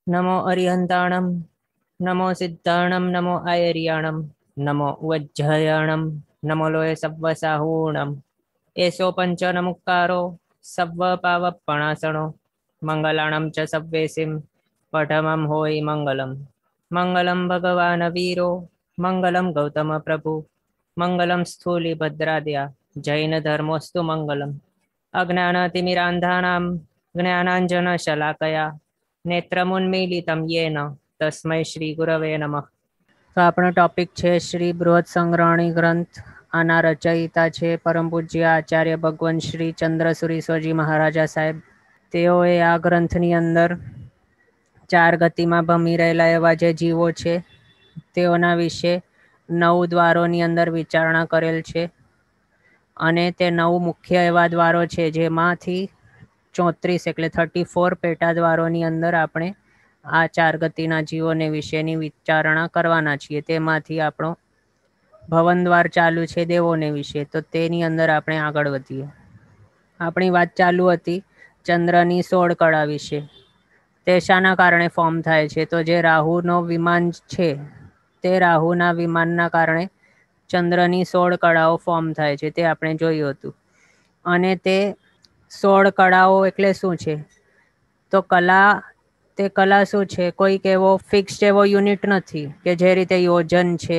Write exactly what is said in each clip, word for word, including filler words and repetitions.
नमो अरिहंताणं नमो सिद्धाणं नमो आयर्याणं नमो उज्जयाणं नमो लोय सव्वसाहूणं एषो पञ्चनमुक्कारो सव्वपावपणासनो मंगलाणं च सव्वेसिं पठमं होय मंगलम् मंगलं भगवान् वीरो मंगलं गौतम प्रभु मंगलं स्थूलिभद्राद्या जैन धर्मोस्तु मंगलम् अज्ञानतिमिरान्धानां ज्ञानाञ्जनशलाकया नेत्रमुन्मीलितं येन तस्मै श्री गुरवे नमः। તો આપણો ટોપિક છે શ્રી બૃહદ સંગ્રહણી ગ્રંથ. આના રચયિતા છે પરમ પૂજ્ય આચાર્ય ભગવાન શ્રી ચંદ્રસુરી સ્વજી મહારાજા સાહેબ. તેઓએ આ ગ્રંથની અંદર ચાર ગતિમાં ભમી રહેલા એવા જે જીવો છે તેઓના વિશે નવ દ્વારોની અંદર વિચારણા કરેલ છે. અને તે નવ મુખ્ય એવા દ્વારો છે જેમાંથી ચોત્રીસ એટલે થર્ટી ફોર પેટા દ્વારોની અંદર આપણે આ ચાર ગતિના જીવોને વિશેની વિચારણા કરવાના છીએ. તેમાંથી આપણો ભવનદ્વાર ચાલુ છે દેવોને વિશે, તો તેની અંદર આપણે આગળ વધીએ. આપણી વાત ચાલુ હતી ચંદ્રની સોળ કળા વિશે. તે શાના કારણે ફોર્મ થાય છે? તો જે રાહુનો વિમાન છે તે રાહુના વિમાનના કારણે ચંદ્રની સોળ કળાઓ ફોર્મ થાય છે, તે આપણે જોયું હતું. અને તે સોળ કળાઓ એટલે શું છે? તો કલા તે કલા શું છે? કોઈક એવો ફિક્સ્ડ એવો યુનિટ નથી કે જે રીતે યોજન છે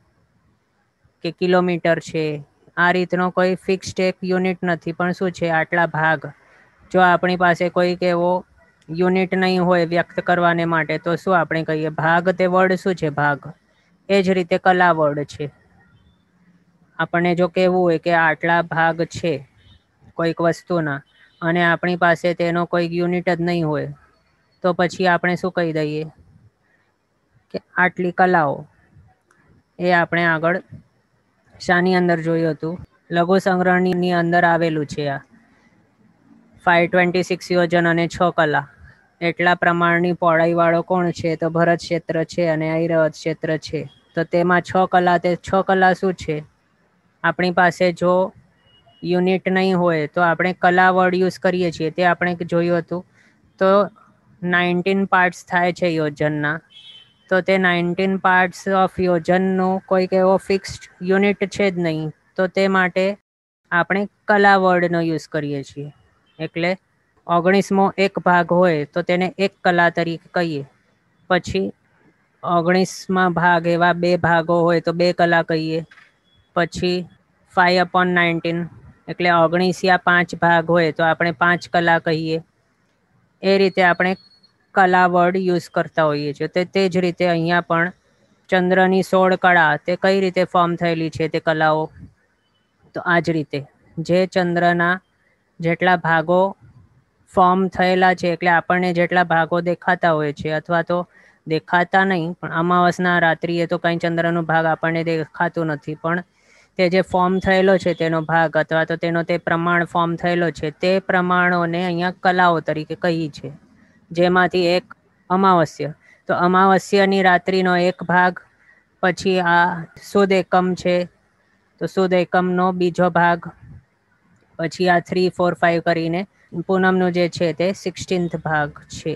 કે કિલોમીટર છે, આ રીતનો કોઈ ફિક્સ્ડ એક યુનિટ નથી. પણ શું છે? આટલા ભાગ. જો આપણી પાસે કોઈક એવો યુનિટ નહીં હોય વ્યક્ત કરવાને માટે, તો શું આપણે કહીએ? ભાગ. તે વર્ડ શું છે? ભાગ. એ જ રીતે કલા વર્ડ છે. આપણને જો કહેવું હોય કે આટલા ભાગ છે કોઈક વસ્તુના અને આપણી પાસે તેનો કોઈક યુનિટ જ નહીં હોય, તો પછી આપણે શું કહી દઈએ કે આટલી કલાઓ. એ આપણે આગળ શાની અંદર જોયું હતું? લઘુ સંગ્રહણીની અંદર આવેલું છે. આ ફાઈવ ટ્વેન્ટી સિક્સ યોજન અને છ કલા એટલા પ્રમાણની પહોળાઈવાળો કોણ છે? તો ભરત ક્ષેત્ર છે અને ઐરાવત ક્ષેત્ર છે. તો તેમાં છ કલા. તે છ કલા શું છે? આપણી પાસે જો યુનિટ નહીં હોય તો આપણે કલા વર્ડ યુઝ કરીએ છીએ, તે આપણે જોયું હતું. તો નાઇન્ટીન પાર્ટ્સ થાય છે યોજનના. તો તે નાઇન્ટીન પાર્ટ્સ ઓફ યોજનનું કોઈક એવો ફિક્સ્ડ યુનિટ છે જ નહીં. તો તે માટે આપણે કલા વર્ડનો યુઝ કરીએ છીએ. એટલે ઓગણીસમો એક ભાગ હોય તો તેને એક કલા તરીકે કહીએ. પછી ઓગણીસમાં ભાગ એવા બે ભાગો હોય તો બે કલા કહીએ. પછી ફાઈવ અપોન નાઇન્ટીન એટલે ઓગણીસ યા પાંચ ભાગ હોય તો આપણે પાંચ કલા કહીએ. એ રીતે આપણે કલા વર્ડ યુઝ કરતા હોઈએ છીએ. તો તે જ રીતે અહીંયા પણ ચંદ્રની સોળ કળા તે કઈ રીતે ફોર્મ થયેલી છે તે કલાઓ? તો આ જ રીતે જે ચંદ્રના જેટલા ભાગો ફોર્મ થયેલા છે, એટલે આપણને જેટલા ભાગો દેખાતા હોય છે, અથવા તો દેખાતા નહીં પણ અમાવસના રાત્રિએ તો કંઈ ચંદ્રનો ભાગ આપણને દેખાતું નથી, પણ તે જે ફોર્મ થયેલો છે તેનો ભાગ અથવા તો તેનો તે પ્રમાણ ફોર્મ થયેલો છે, તે પ્રમાણોને અહીંયા કલાઓ તરીકે કહી છે. જેમાંથી એક અમાવસ્ય. તો અમાવસ્યાની રાત્રિનો એક ભાગ. પછી આ સુદ એકમ છે તો સુદ એકમનો બીજો ભાગ. પછી આ થ્રી ફોર ફાઈવ કરીને પૂનમનું જે છે તે સિક્સટીન્થ ભાગ છે.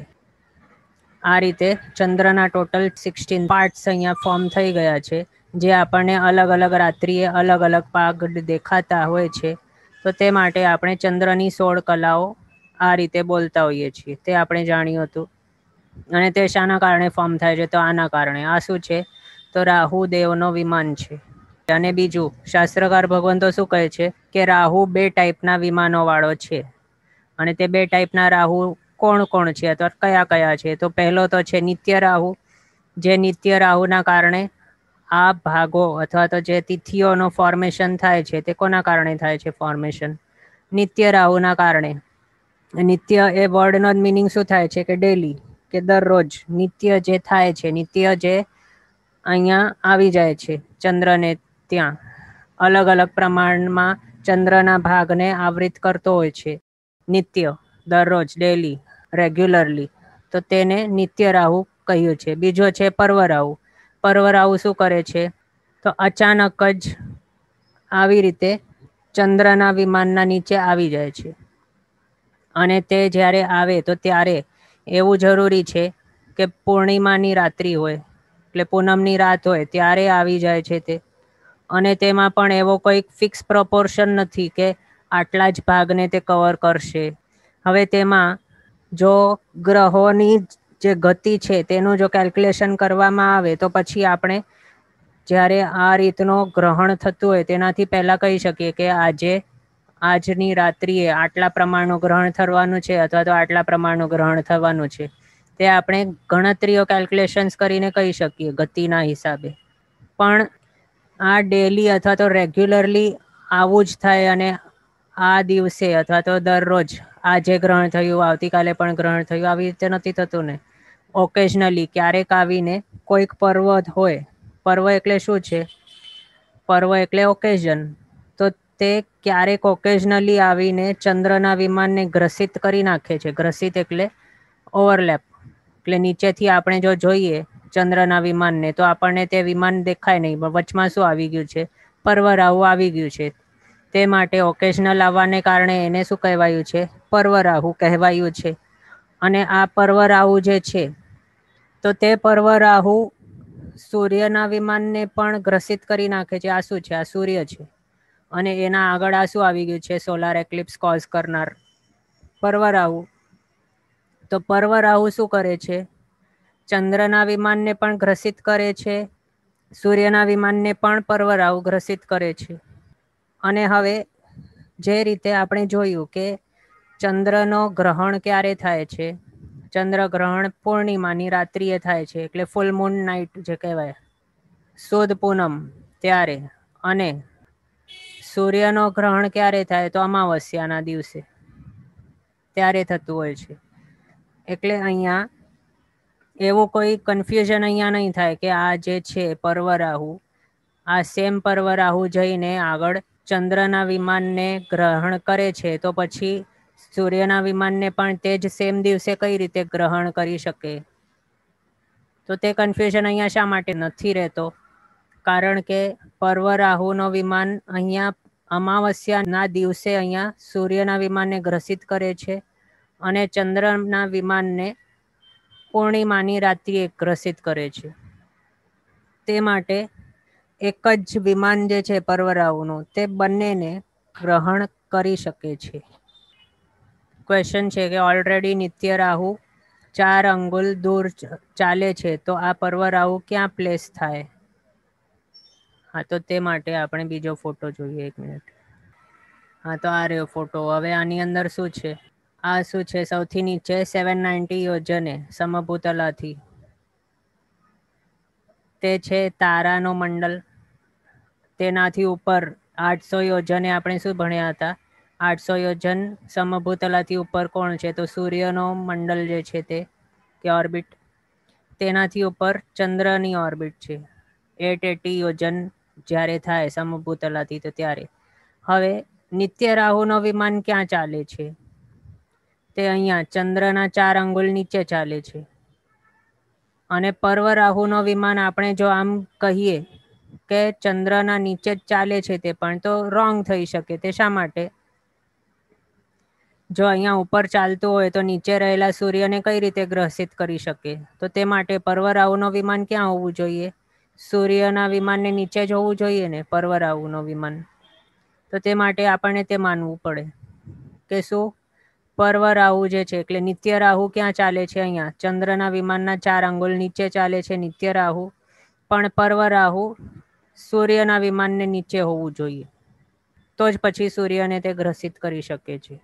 આ રીતે ચંદ્રના ટોટલ સિક્સટીન પાર્ટ્સ અહીંયા ફોર્મ થઈ ગયા છે, જે આપણને અલગ અલગ રાત્રિએ અલગ અલગ ભાગ દેખાતા હોય છે. તો તે માટે આપણે ચંદ્રની સોળ કલાઓ આ રીતે બોલતા હોઈએ છીએ, તે આપણે જાણ્યું હતું. અને તે શાના કારણે ફોર્મ થાય છે? તો આના કારણે. આ શું છે? તો રાહુ દેવનો વિમાન છે. અને બીજું શાસ્ત્રકાર ભગવાન તો શું કહે છે કે રાહુ બે ટાઈપના વિમાનો વાળો છે. અને તે બે ટાઈપના રાહુ કોણ કોણ છે અથવા કયા કયા છે? તો પહેલો તો છે નિત્ય રાહુ. જે નિત્ય રાહુના કારણે આ ભાગો અથવા તો જે તિથિઓનો ફોર્મેશન થાય છે તે કોના કારણે થાય છે ફોર્મેશન? નિત્ય રાહુના કારણે. નિત્ય એ વર્ડનો જ મિનિંગ શું થાય છે? કે ડેલી, કે દરરોજ નિત્ય જે થાય છે, નિત્ય જે અહીંયા આવી જાય છે ચંદ્રને ત્યાં અલગ અલગ પ્રમાણમાં ચંદ્રના ભાગને આવૃત કરતો હોય છે. નિત્ય, દરરોજ, ડેલી, રેગ્યુલરલી. તો તેને નિત્ય રાહુ કહ્યું છે. બીજો છે પર્વ રાહુ. પર્વ રાહુ શું કરે છે? તો અચાનક જ આવી રીતે ચંદ્રના વિમાનના નીચે આવી જાય છે. અને તે જ્યારે આવે તો ત્યારે એવું જરૂરી છે કે પૂર્ણિમાની રાત્રિ હોય એટલે પૂનમની રાત હોય ત્યારે આવી જાય છે તે, અને તેમાં પણ એવો કોઈક ફિક્સ પ્રોપોર્શન નથી કે આટલા જ ભાગને તે કવર કરશે. હવે તેમાં જો ગ્રહોની જે ગતિ છે તેનું જો કેલ્ક્યુલેશન કરવામાં આવે તો પછી આપણે જ્યારે આ રીતનો ગ્રહણ થતું હોય તેનાથી પહેલા કહી શકીએ કે આજે આજની રાત્રિએ આટલા પ્રમાણનું ગ્રહણ થવાનું છે અથવા તો આટલા પ્રમાણનું ગ્રહણ થવાનું છે. તે આપણે ગણતરીઓ કેલ્ક્યુલેશન્સ કરીને કહી શકીએ ગતિના હિસાબે. પણ આ ડેલી અથવા તો રેગ્યુલરલી આવું જ થાય અને આ દિવસે અથવા તો દરરોજ આજે ગ્રહણ થયું આવતીકાલે પણ ગ્રહણ થયું આવી રીતે નથી થતું ને. ઓકેજનલી ક્યારેક આવીને કોઈક પર્વ હોય, પર્વ એટલે શું છે? પર્વ એટલે ઓકેઝન. તો તે ક્યારેક ઓકેજનલી આવીને ચંદ્રના વિમાનને ગ્રસિત કરી નાખે છે. ગ્રસિત એટલે ઓવરલેપ. એટલે નીચેથી આપણે જો જોઈએ ચંદ્રના વિમાનને તો આપણને તે વિમાન દેખાય નહીં, પણ વચમાં શું આવી ગયું છે? પર્વરાહુ આવી ગયું છે. તે માટે ઓકેજનલ આવવાને કારણે એને શું કહેવાયું છે? પર્વરાહુ કહેવાયું છે. અને આ પર્વરાહુ જે છે તો તે પર્વરાહુ સૂર્યના વિમાનને પણ ગ્રસિત કરી નાખે છે. આ શું છે? આ સૂર્ય છે. અને એના આગળ આ શું આવી ગયું છે? સોલાર એક્લિપ્સ કોઝ કરનાર પર્વરાહુ. તો પર્વરાહુ શું કરે છે? ચંદ્રના વિમાનને પણ ગ્રસિત કરે છે, સૂર્યના વિમાનને પણ પર્વરાહુ ગ્રસિત કરે છે. અને હવે જે રીતે આપણે જોયું કે ચંદ્રનો ગ્રહણ ક્યારે થાય છે? ચંદ્રગ્રહણ પૂર્ણિમાની રાત્રિએ થાય છે, એટલે ફૂલ મૂન નાઇટ જે કહેવાય, સુદ પૂનમ ત્યારે. અને સૂર્યનો ગ્રહણ ક્યારે થાય? તો અમાવસ્યાના દિવસે ત્યારે થતું હોય છે. એટલે અહીંયા એવું કોઈ કન્ફ્યુઝન અહીંયા નહીં થાય કે આ જે છે પર્વરાહુ, આ સેમ પર્વરાહુ જઈને આગળ ચંદ્રના વિમાનને ગ્રહણ કરે છે તો પછી સૂર્યના વિમાનને પણ તે જ સેમ દિવસે કઈ રીતે ગ્રહણ કરી શકે? તો તે કન્ફ્યુઝન અહીંયા શા માટે નથી રહેતો? કારણ કે પર્વરાહુનો વિમાન અહીંયા અમાવસ્યાના દિવસે અહીંયા સૂર્યના વિમાનને ગ્રસિત કરે છે અને ચંદ્રના વિમાનને પૂર્ણિમાની રાત્રિએ ગ્રસિત કરે છે. તે માટે એક જ વિમાન જે છે પર્વરાહુનું તે બંનેને ગ્રહણ કરી શકે છે. ક્વેશ્ચન છે કે ઓલરેડી નિત્ય રાહુ ચાર અંગુલ દૂર ચાલે છે તો આ પર્વરાહુ ક્યાં પ્લેસ થાય? હા, તો તે માટે આપણે બીજો ફોટો જોઈએ. એક મિનિટ. હા, તો આ રહ્યો ફોટો. હવે આની અંદર શું છે? આ શું છે? સૌથી નીચે સેવન નાઇન્ટી યોજને સમભૂતલાથી તે છે તારાનો મંડલ. તેનાથી ઉપર આઠસો યોજને આપણે શું ભણ્યા હતા? આઠસો યોજન સમભૂતલાથી ઉપર કોણ છે? તો સૂર્યનો મંડળ જે છે તે કે ઓર્બિટ. તેનાથી ઉપર ચંદ્રની ઓર્બિટ છે. એટ એટી યોજન જ્યારે થાય સમભૂતલાથી તો ત્યારે. હવે નિત્ય રાહુનો વિમાન ક્યાં ચાલે છે? તે અહીંયા ચંદ્રના ચાર અંગુલ નીચે ચાલે છે. અને પર્વરાહુનો વિમાન આપણે જો આમ કહીએ કે ચંદ્રના નીચે જ ચાલે છે, તે પણ તો રોંગ થઈ શકે. તે શા માટે? જો અહીંયા ઉપર ચાલતું હોય તો નીચે રહેલા સૂર્યને કઈ રીતે ગ્રસિત કરી શકે? તો તે માટે પર્વરાહુનો વિમાન ક્યાં હોવું જોઈએ? સૂર્યના વિમાનને નીચે જ હોવું જોઈએ ને પર્વરાહુનો વિમાન. તો તે માટે આપણને તે માનવું પડે કે શું પર્વરાહુ જે છે એટલે નિત્ય રાહુ ક્યાં ચાલે છે? અહીંયા ચંદ્રના વિમાનના ચાર અંગુલ નીચે ચાલે છે નિત્ય રાહુ. પણ પર્વરાહુ સૂર્યના વિમાનને નીચે હોવું જોઈએ, તો જ પછી સૂર્યને તે ગ્રસિત કરી શકે છે.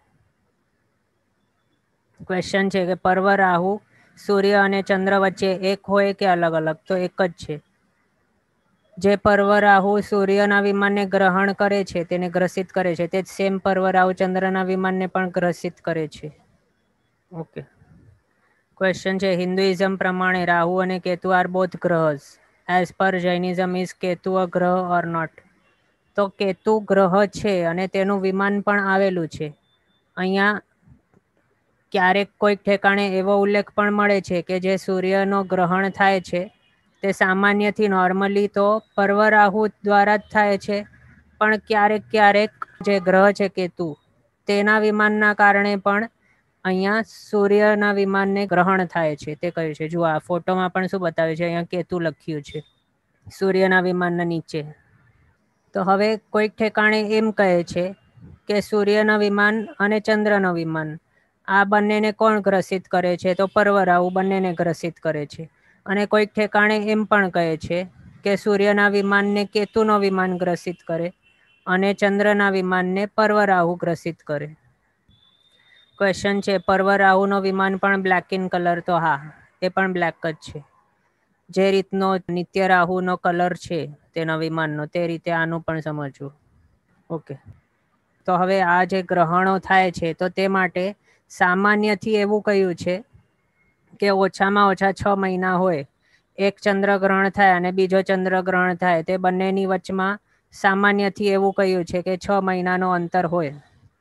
ક્વેશ્ચન છે કે પર્વરાહુ સૂર્ય અને ચંદ્ર વચ્ચે એક હોય કે અલગ અલગ? તો એક જ છે. જે પર્વરાહુ સૂર્યના વિમાનને ગ્રહણ કરે છે, તેને ગ્રસિત કરે છે, તે જ સેમ પર્વરાહુ ચંદ્રના વિમાનને પણ ગ્રસિત કરે છે. ઓકે. ક્વેશ્ચન છે હિન્દુઇઝમ પ્રમાણે રાહુ અને કેતુ આર બોથ ગ્રહસ. As per Jainism is Ketu a ગ્રહ ઓર નોટ? તો કેતુ ગ્રહ છે અને તેનું વિમાન પણ આવેલું છે. અહીંયા ક્યારેક કોઈક ઠેકાણે એવો ઉલ્લેખ પણ મળે છે કે જે સૂર્યનો ગ્રહણ થાય છે તે સામાન્યથી નોર્મલી તો પર્વરાહુ દ્વારા જ થાય છે, પણ ક્યારેક ક્યારેક જે ગ્રહ છે કેતુ તેના વિમાનના કારણે પણ અહીંયા સૂર્યના વિમાનને ગ્રહણ થાય છે તે કહ્યું છે. જુઓ આ ફોટોમાં પણ શું બતાવે છે, અહીંયા કેતુ લખ્યું છે સૂર્યના વિમાનના નીચે. તો હવે કોઈક ઠેકાણે એમ કહે છે કે સૂર્યના વિમાન અને ચંદ્રનો વિમાન આ બંનેને કોણ ગ્રસિત કરે છે, તો પર્વરાહુ બંનેને ગ્રસિત કરે છે. અને કોઈક ઠેકાણે એમ પણ કહે છે કે સૂર્યના વિમાનને કેતુનો વિમાન ગ્રસિત કરે અને ચંદ્રના વિમાનને પર્વરાહુ ગ્રસિત કરે. ક્વેશ્ચન છે, પર્વરાહુનો વિમાન પણ બ્લેક ઇન કલર? તો હા, એ પણ બ્લેક જ છે. જે રીતનો નિત્ય રાહુનો કલર છે તેના વિમાનનો, તે રીતે આનું પણ સમજવું. ઓકે, તો હવે આ જે ગ્રહણો થાય છે તો તે માટે સામાન્યથી એવું કહ્યું છે કે ઓછામાં ઓછા છ મહિના હોય, એક ચંદ્રગ્રહણ થાય અને બીજો ચંદ્રગ્રહણ થાય, તે બંનેની વચમાં સામાન્યથી એવું કહ્યું છે કે છ મહિનાનો અંતર હોય.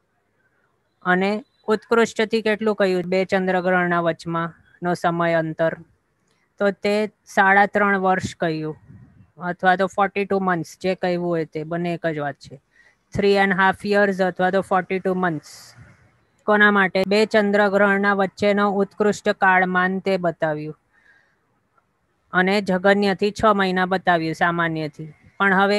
અને ઉત્કૃષ્ટથી કેટલું કહ્યું, બે ચંદ્રગ્રહણના વચમાં નો સમય અંતર, તો તે સાડા ત્રણ વર્ષ કહ્યું, અથવા તો ફોર્ટી ટુ મંથ્સ, જે કહેવું હોય તે, બંને એક જ વાત છે. થ્રી એન્ડ હાફ યર્સ અથવા તો ફોર્ટી ટુ મંથ્સ. કોના માટે? બે ચંદ્રગ્રહણના વચ્ચેનો ઉત્કૃષ્ટ કાળમાન તે બતાવ્યું. અને જગન્યથી છ મહિના બતાવ્યું સામાન્યથી. પણ હવે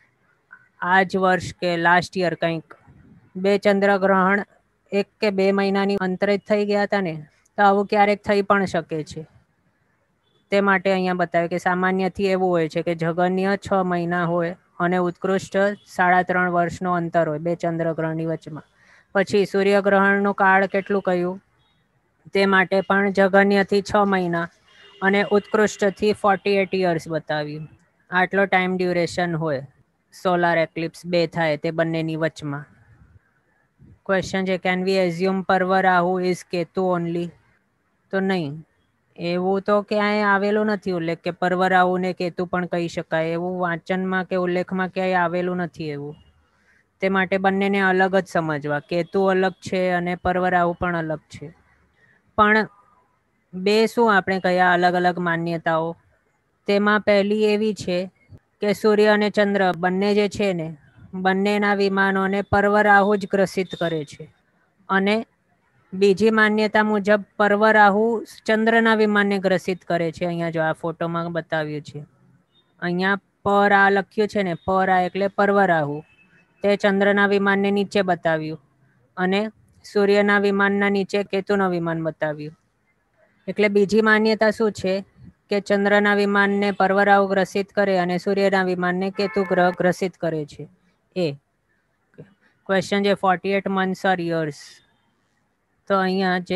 આ જ વર્ષ કે લાસ્ટ યર કંઈક બે ચંદ્રગ્રહણ એક કે બે મહિનાની અંતરે જ થઈ ગયા હતા ને, તો આવું ક્યારેક થઈ પણ શકે છે. તે માટે અહીંયા બતાવ્યું કે સામાન્યથી એવું હોય છે કે જગન્ય છ મહિના હોય અને ઉત્કૃષ્ટ સાડા ત્રણ વર્ષનો અંતર હોય બે ચંદ્રગ્રહણની વચમાં. પછી સૂર્યગ્રહણનું કાળ કેટલું કહ્યું, તે માટે પણ જગન્યથી છ મહિના અને ઉત્કૃષ્ટથી ફોર્ટી એટ યર્સ બતાવ્યું. આટલો ટાઈમ ડ્યુરેશન હોય સોલાર એક્લિપ્સ બે થાય તે બંનેની વચમાં. ક્વેશ્ચન છે, કેન વી એઝ્યુમ પર્વરાહુ ઇઝ કેતુ ઓનલી? તો નહીં, એવું તો ક્યાંય આવેલું નથી ઉલ્લેખ કે પર્વરાહુને કેતુ પણ કહી શકાય. એવું વાંચનમાં કે ઉલ્લેખમાં ક્યાંય આવેલું નથી એવું. તે માટે બંનેને અલગ જ સમજવા. કેતુ અલગ છે અને પર્વરાહુ પણ અલગ છે. પણ બે શું આપણે કયા અલગ અલગ માન્યતાઓ? તેમાં પહેલી એવી છે કે સૂર્ય અને ચંદ્ર બંને જે છે ને, બંનેના વિમાનોને પર્વરાહુ જ ગ્રસિત કરે છે. અને બીજી માન્યતા મુજબ પર્વરાહુ ચંદ્રના વિમાનને ગ્રસિત કરે છે. અહીંયા જો આ ફોટોમાં બતાવ્યું છે, અહીંયા પર આ લખ્યું છે ને, પર આ એટલે પર્વરાહુ, તે ચંદ્રના વિમાનને નીચે બતાવ્યું અને સૂર્યના વિમાનના નીચે કેતુનો વિમાન બતાવ્યું. એટલે બીજી માન્યતા શું છે કે ચંદ્રના વિમાનને પર્વરાહુ ગ્રસિત કરે અને સૂર્યના વિમાનને કેતુ ગ્રહ ગ્રસિત કરે છે. એ ક્વેશ્ચન છે, forty eight months or years? તો અહીંયા જે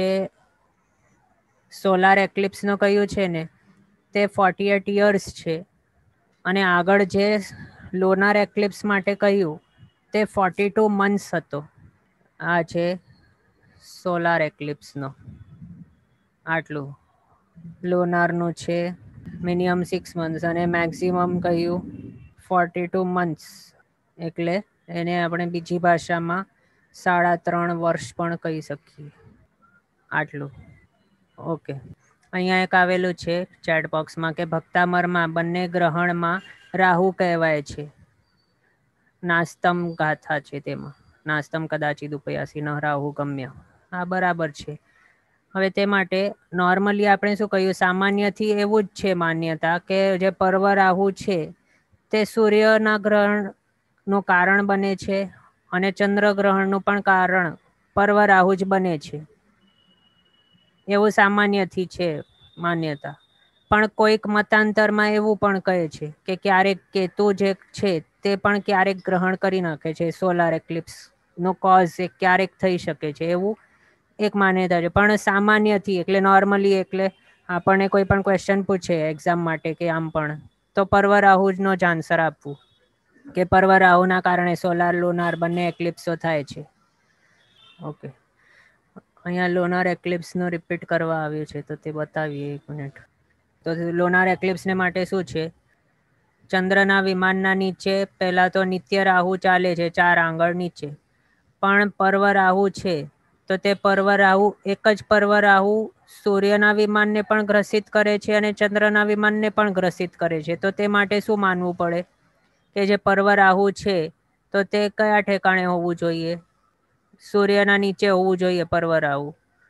સોલાર એક્લિપ્સનો કહ્યું છે ને, તે ફોર્ટી એટ યર્સ છે. અને આગળ જે લોનાર એક્લિપ્સ માટે કહ્યું તે ફોર્ટી ટુ મંથ્સ હતો. આ છે સોલાર એક્લિપ્સનો, આટલું લોનારનું છે. મિનિમમ સિક્સ મંથ્સ અને મેક્સિમમ કહ્યું ફોર્ટી ટુ મંથ્સ. એટલે એને આપણે બીજી ભાષામાં સાડા ત્રણ વર્ષ પણ કહી શકીએ. આટલું ઓકે. અહીંયા એક આવેલું છે ચેટ બોક્સમાં કે ભક્તામરમાં બંને ગ્રહણમાં રાહુ કહેવાય છે. નાસ્તમ ગાથા છે તેમાં, નાસ્તમ કદાચિત ઉપયાસી ન રાહુ ગમ્ય. હા, બરાબર છે. હવે તે માટે નોર્મલી આપણે શું કહ્યું, સામાન્યથી એવું જ છે માન્યતા કે જે પર્વરાહુ છે તે સૂર્યના ગ્રહણનું કારણ બને છે અને ચંદ્રગ્રહણનું પણ કારણ પર્વરાહુ જ બને છે. એવું સામાન્યથી છે માન્યતા. પણ કોઈક મતાંતરમાં એવું પણ કહે છે કે ક્યારેક કેતુ જે છે તે પણ ક્યારેક ગ્રહણ કરી નાખે છે. સોલાર એક્લિપ્સ નો કોઝ એ ક્યારેક થઈ શકે છે, એવું એક માન્યતા છે. પણ સામાન્યથી એટલે નોર્મલી, એટલે આપણને કોઈ પણ ક્વેશ્ચન પૂછે એક્ઝામ માટે કે આમ પણ, તો પર્વરાહુનો જ આન્સર આપવું કે પર્વરાહુના કારણે સોલાર લુનાર બંને એક્લિપ્સો થાય છે. ઓકે, અહીંયા લોનાર એક્લિપ્સનું રિપીટ કરવા આવ્યું છે તો તે બતાવીએ. એક મિનિટ. તો લોનાર એક્લિપ્સને માટે શું છે, ચંદ્રના વિમાનના નીચે પહેલા તો નિત્ય રાહુ ચાલે છે ચાર આંગળ નીચે. પણ પર્વરાહુ છે તો તે પર્વરાહુ એક જ પર્વરાહુ સૂર્યના વિમાનને પણ ગ્રસિત કરે છે અને ચંદ્રના વિમાનને પણ ગ્રસિત કરે છે. તો તે માટે શું માનવું પડે કે જે પર્વરાહુ છે તો તે કયા ઠેકાણે હોવું જોઈએ, સૂર્યના નીચે હોવું જોઈએ પર્વરાહુ.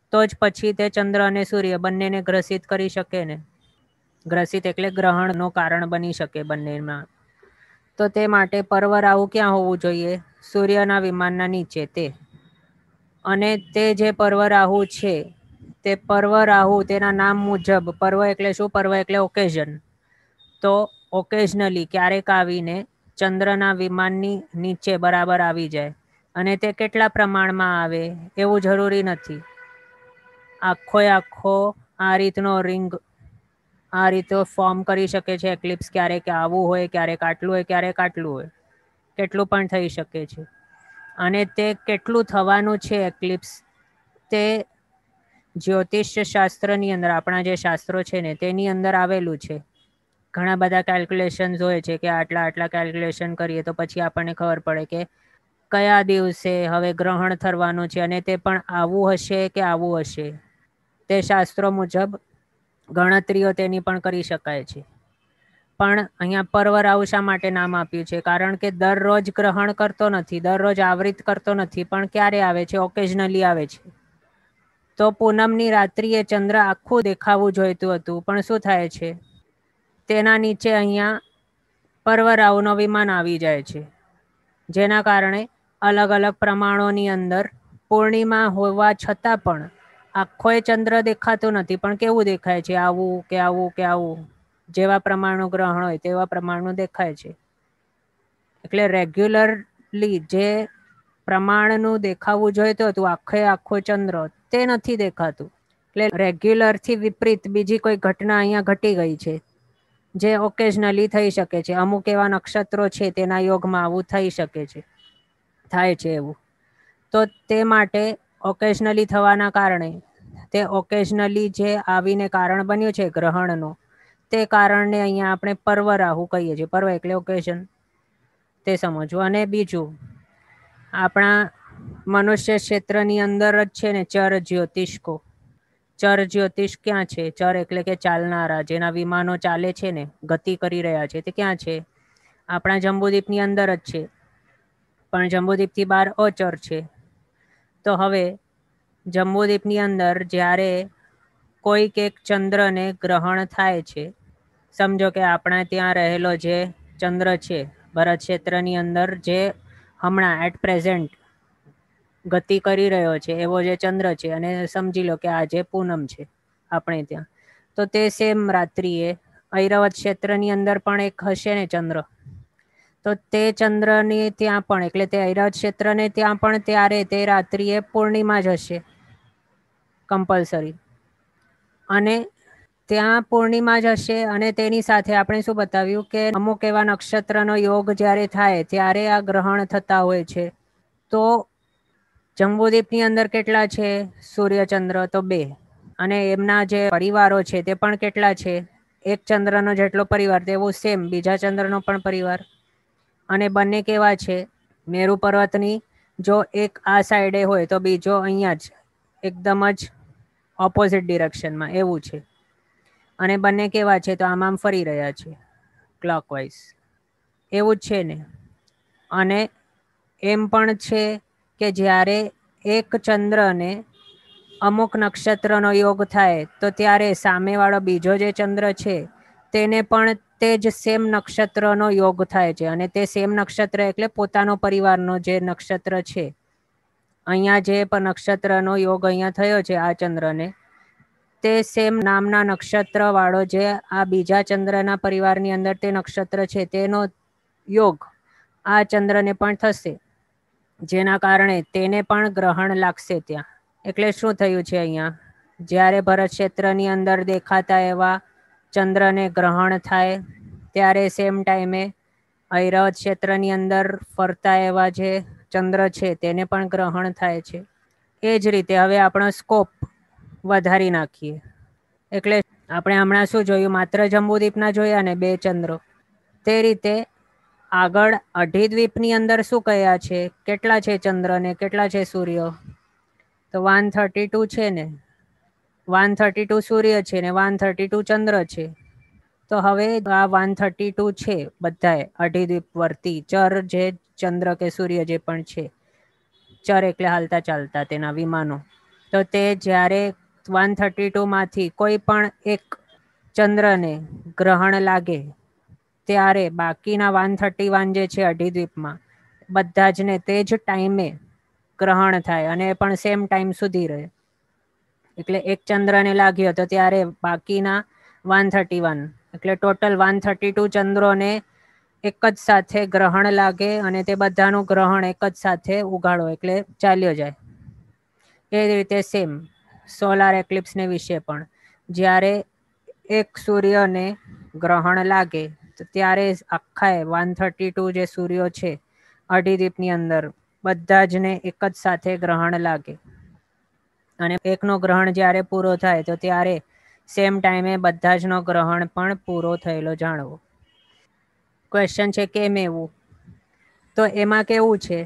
તો જ પછી તે ચંદ્ર અને સૂર્ય બંનેને ગ્રસિત કરી શકે ને. ગ્રસિત એટલે ગ્રહણનું કારણ બની શકે બંનેમાં. તો તે માટે પર્વ રાહુ ક્યાં હોવું જોઈએ? સૂર્યના વિમાનના નીચે તે. અને તે જે પર્વ રાહુ છે તે પર્વ રાહુ તેના નામ મુજબ, પર્વ એટલે શું? પર્વ એટલે ઓકેઝન. તો ઓકેઝનલી ક્યારેક આવીને ચંદ્રના વિમાનની નીચે બરાબર આવી જાય. અને તે કેટલા પ્રમાણમાં આવે એવું જરૂરી નથી. આખો આખો આ રીતનો રિંગ આ રીતે ફોર્મ કરી શકે છે એક્લિપ્સ. ક્યારેક આવું હોય, ક્યારેક આટલું હોય, ક્યારેક આટલું હોય. કેટલું પણ થઈ શકે છે. અને તે કેટલું થવાનું છે એક્લિપ્સ, તે જ્યોતિષ શાસ્ત્રની અંદર, આપણા જે શાસ્ત્રો છે ને તેની અંદર આવેલું છે. ઘણા બધા કેલ્ક્યુલેશન્સ હોય છે કે આટલા આટલા કેલ્ક્યુલેશન કરીએ તો પછી આપણને ખબર પડે કે કયા દિવસે હવે ગ્રહણ થવાનું છે. અને તે પણ આવું હશે કે આવું હશે. તે શાસ્ત્રો મુજબ ગણતરીઓ તેની પણ કરી શકાય છે. પણ અહીંયા પર્વ રાહુ શા માટે નામ આપ્યું છે? કારણ કે દરરોજ ગ્રહણ કરતો નથી, દરરોજ આવૃત કરતો નથી, પણ ક્યારે આવે છે? ઓકેઝનલી આવે છે. તો પૂનમની રાત્રિએ ચંદ્ર આખું દેખાવું જોઈતું હતું, પણ શું થાય છે? તેના નીચે અહીંયા પર્વ રાહુનો વિમાન આવી જાય છે. જેના કારણે અલગ અલગ પ્રમાણોની અંદર પૂર્ણિમા હોવા છતાં પણ આખોય ચંદ્ર દેખાતો નથી, પણ કેવું દેખાય છે? આવું કે આવું કે આવું. જેવા પ્રમાણનું ગ્રહણ હોય તેવા પ્રમાણનું દેખાય છે. એટલે રેગ્યુલરલી જે પ્રમાણનું દેખાવું જોઈતું હતું, આખે આખો ચંદ્ર, તે નથી દેખાતું. એટલે રેગ્યુલર થી વિપરીત બીજી કોઈ ઘટના અહીંયા ઘટી ગઈ છે. જે ઓકેઝનલી થઈ શકે છે. અમુક એવા નક્ષત્રો છે તેના યોગમાં આવું થઈ શકે છે, થાય છે એવું. તો તે માટે ઓકેઝનલી થવાના કારણે તે ઓકેઝનલી જે આવીને કારણ બન્યું છે ગ્રહણનું, તે કારણને અહીંયા આપણે પર્વ રાહુ કહીએ છીએ. પર્વ એટલે ઓકેઝન, તે સમજવું. અને બીજું, આપણા મનુષ્ય ક્ષેત્રની અંદર જ છે ને ચર જ્યોતિષકો. ચર જ્યોતિષ ક્યાં છે? ચર એટલે કે ચાલનારા, જેના વિમાનો ચાલે છે ને, ગતિ કરી રહ્યા છે, તે ક્યાં છે? આપણા જંબુદ્વીપની અંદર જ છે. પણ જંબુદ્વીપથી બહાર અચર છે. તો હવે જંબુદ્વીપની અંદર જ્યારે કોઈક એક ચંદ્રને ગ્રહણ થાય છે, સમજો કે આપણા ત્યાં રહેલો જે ચંદ્ર છે ભરત ક્ષેત્રની અંદર, જે હમણાં એટ પ્રેઝન્ટ ગતિ કરી રહ્યો છે, એવો જે ચંદ્ર છે, અને સમજી લો કે આજે પૂનમ છે આપણે ત્યાં, તો તે સેમ રાત્રિએ ઐરાવત ક્ષેત્રની અંદર પણ એક હશે ને ચંદ્ર. તો તે ચંદ્રની ત્યાં પણ, એટલે તે ઐરાવત ક્ષેત્રને ત્યાં પણ ત્યારે તે રાત્રિએ પૂર્ણિમા જ હશે કમ્પલસરી. અને ત્યાં પૂર્ણિમા જ હશે. અને તેની સાથે આપણે શું બતાવ્યું કે અમુક એવા નક્ષત્રનો યોગ જ્યારે થાય ત્યારે આ ગ્રહણ થતા હોય છે. તો જંબુદ્વીપની અંદર કેટલા છે સૂર્યચંદ્ર? તો બે. અને એમના જે પરિવારો છે તે પણ કેટલા છે? એક ચંદ્રનો જેટલો પરિવાર, તેવું સેમ બીજા ચંદ્રનો પણ પરિવાર. અને બંને કેવા છે? મેરુ પર્વતની જો એક આ સાઈડે હોય તો બીજો અહીંયા જ એકદમ જ ઓપોઝિટ ડિરેક્શનમાં, એવું છે. અને બંને કેવા છે? તો આમ આમ ફરી રહ્યા છે ક્લોકવાઇઝ, એવું જ છે ને. અને એમ પણ છે કે જ્યારે એક ચંદ્રને અમુક નક્ષત્રનો યોગ થાય તો ત્યારે સામેવાળો બીજો જે ચંદ્ર છે તેને પણ તે જ સેમ નક્ષત્રનો યોગ થાય છે. અને તે સેમ નક્ષત્ર એટલે પોતાનો પરિવારનો જે નક્ષત્ર છે. અહીંયા જે પણ નક્ષત્રનો યોગ અહીંયા થયો છે આ ચંદ્રને, તે સેમ નામના નક્ષત્ર વાળો જે આ બીજા ચંદ્રના પરિવારની અંદર તે નક્ષત્ર છે, તેનો યોગ આ ચંદ્રને પણ થશે. જેના કારણે તેને પણ ગ્રહણ લાગશે ત્યાં. એટલે શું થયું છે અહીંયા? જ્યારે ભરત ક્ષેત્રની અંદર દેખાતા એવા ચંદ્રને ગ્રહણ થાય, ત્યારે સેમ ટાઈમે ઐરાવત ક્ષેત્રની અંદર ફરતા એવા જે ચંદ્ર છે તેને પણ ગ્રહણ થાય છે. એ જ રીતે હવે આપણો સ્કોપ વધારી નાખીએ. એટલે આપણે હમણાં શું જોયું? માત્ર જંબુદ્વીપના જોયા ને બે ચંદ્રો. તે રીતે આગળ અઢીદ્વીપની અંદર શું કયા છે? કેટલા છે ચંદ્ર ને કેટલા છે સૂર્ય? તો વન થર્ટી ટુ છે ને. વન થર્ટી ટુ સૂર્ય છે ને વન થર્ટી ટુ ચંદ્ર છે. તો હવે આ વન થર્ટી ટુ છે બધાએ અઢીદ્વીપ વર્તી ચર જે ચંદ્ર કે સૂર્ય જે પણ છે. ચર એટલે હાલતા ચાલતા તેના વિમાનો. તો તે જ્યારે વન થર્ટી ટુમાંથી કોઈ પણ એક ચંદ્રને ગ્રહણ લાગે ત્યારે બાકીના વન થર્ટી વન જે છે અઢીદ્વીપમાં બધા જ ને તે જ ટાઈમે ગ્રહણ થાય અને પણ સેમ ટાઈમ સુધી રહે. એટલે એક ચંદ્રને લાગ્યો તો ત્યારે બાકીના વન થર્ટી વન એટલે ટોટલ વન થર્ટી ટુ ચંદ્રોને એક જ સાથે ગ્રહણ લાગે અને તે બધાનું ગ્રહણ એક જ સાથે ઉગાડો એટલે ચાલ્યો જાય. એ જ રીતે સેમ સોલાર એક્લિપ્સને વિશે પણ જ્યારે એક સૂર્યને ગ્રહણ લાગે તો ત્યારે આખા વન થર્ટી ટુ જે સૂર્યો છે અઢીદ્વીપની અંદર બધા જ ને એક જ સાથે ગ્રહણ લાગે. અને એકનો ગ્રહણ જ્યારે પૂરો થાય તો ત્યારે સેમ ટાઈમે બધા જ નો ગ્રહણ પણ પૂરો થયેલો જાણવો. ક્વેશ્ચન છે કેમ એવું? તો એમાં કેવું છે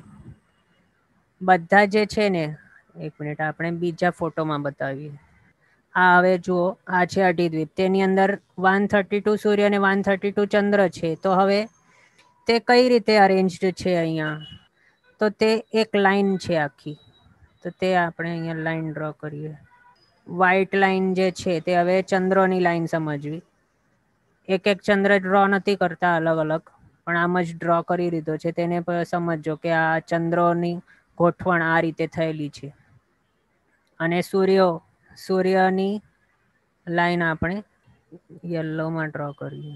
બધા જે છે ને એક મિનિટ આપણે બીજા ફોટોમાં બતાવીએ. આ હવે જુઓ આ છે અઢીદ્વીપ તેની અંદર વન થર્ટી ટુ સૂર્ય અને વન થર્ટી ટુ ચંદ્ર છે. તો હવે તે કઈ રીતે અરેન્જડ છે અહિયાં તો તે એક લાઈન છે આખી. તો તે આપણે અહીંયા લાઈન ડ્રો કરીએ. વ્હાઈટ લાઈન જે છે તે હવે ચંદ્રોની લાઈન સમજવી. એક એક ચંદ્ર ડ્રો નથી કરતા અલગ અલગ પણ આમ જ ડ્રો કરી દીધો છે તેને પણ સમજો કે આ ચંદ્રોની ગોઠવણ આ રીતે થયેલી છે. અને સૂર્યો સૂર્યની લાઈન આપણે યલોમાં ડ્રો કરીએ.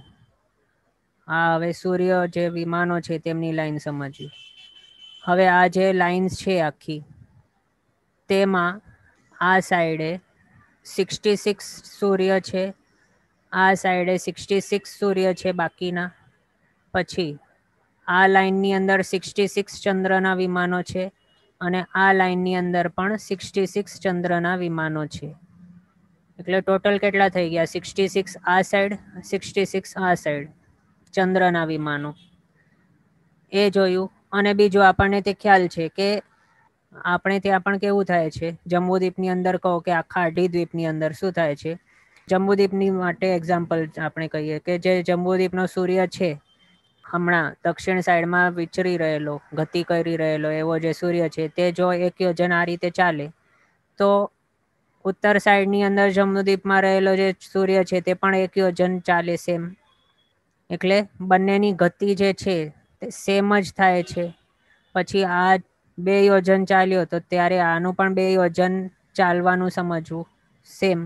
હા હવે સૂર્ય જે વિમાનો છે તેમની લાઈન સમજીએ. હવે આ જે લાઈન્સ છે આખી તેમાં આ સાઈડે સિક્સટી સિક્સ સૂર્ય છે. આ સાઈડે સિક્સટી સિક્સ સૂર્ય છે બાકીના. પછી આ લાઈનની અંદર સિક્સટી સિક્સ ચંદ્રના વિમાનો છે. અને આ લાઈનની અંદર પણ સિક્સટી સિક્સ ચંદ્રના વિમાનો છે. એટલે ટોટલ કેટલા થઈ ગયા સિક્સટી સિક્સ આ સાઈડ સિક્સટી સિક્સ આ સાઈડ. ચંદ્રના વિમાનો એ જોયું અને બીજું આપણને તે ખ્યાલ છે કે આપણે ત્યાં પણ કેવું થાય છે જમ્બૂદ્વીપની અંદર કહો કે આખા અઢીદ્વીપની અંદર શું થાય છે જમ્બૂદ્વીપની માટે એક્ઝામ્પલ આપણે કહીએ કે જે જમ્બૂદ્વીપનો સૂર્ય છે હમણાં દક્ષિણ સાઈડમાં વિચરી રહેલો ગતિ કરી રહેલો એવો જે સૂર્ય છે તે જો એક યોજન આ રીતે ચાલે તો ઉત્તર સાઈડની અંદર જમ્મુદ્વીપમાં રહેલો જે સૂર્ય છે તે પણ એક યોજન ચાલે સેમ. એટલે બંનેની ગતિ જે છે તે સેમ જ થાય છે. પછી આ બે યોજન ચાલ્યો તો ત્યારે આનું પણ બે યોજન ચાલવાનું સમજવું સેમ.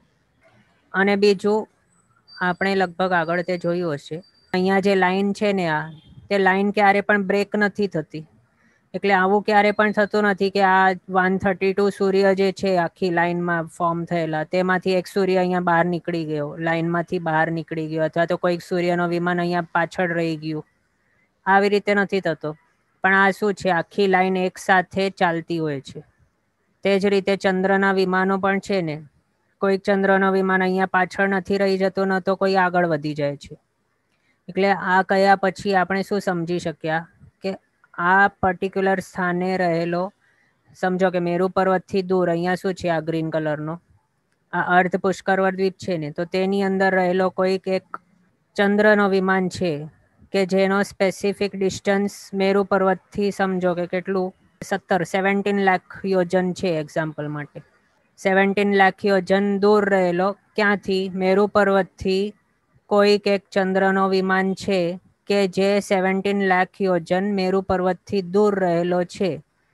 અને બીજું આપણે લગભગ આગળ તે જોયું હશે અહિયાં જે લાઈન છે ને આ તે લાઈન ક્યારે પણ બ્રેક નથી થતી. એટલે આવું ક્યારે પણ થતું નથી કે આ વન થર્ટી ટુ સૂર્ય જે છે આખી લાઈનમાં ફોર્મ થયેલા તેમાંથી એક સૂર્ય અહિયાં બહાર નીકળી ગયો લાઈન માંથી બહાર નીકળી ગયો અથવા તો કોઈક સૂર્ય નો વિમાન અહિયાં પાછળ રહી ગયું આવી રીતે નથી થતો. પણ આ શું છે આખી લાઈન એક સાથે ચાલતી હોય છે. તેજ રીતે ચંદ્રના વિમાનો પણ છે ને કોઈ ચંદ્ર ન વિમાન અહિયાં પાછળ નથી રહી જતો ન તો કોઈ આગળ વધી જાય છે. એટલે આ કયા પછી આપણે શું સમજી શક્યા કે આ પર્ટિક્યુલર સ્થાને રહેલો સમજો કે મેરુ પર્વત થી દૂર અહિયાં શું છે આ ગ્રીન કલર નો આ અર્ધ પુષ્કરવર દ્વીપ છે ને તો તેની અંદર રહેલો કોઈક એક ચંદ્ર નો વિમાન છે કે જેનો સ્પેસિફિક ડિસ્ટન્સ મેરુ પર્વત થી સમજો કે કેટલું સત્તર સેવનટીન લાખ યોજન છે એક્ઝામ્પલ માટે સેવનટીન લાખ યોજન દૂર રહેલો ક્યાંથી મેરુ પર્વત થી કોઈક એક ચંદ્ર નો વિમાન છે કે જે સેવનટીન લાખ યોજન મેરુ પર્વત થી દૂર રહેલો છે.